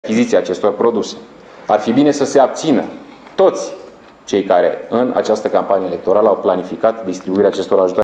achiziția acestor produse. Ar fi bine să se abțină toți cei care în această campanie electorală au planificat distribuirea acestor ajutoare.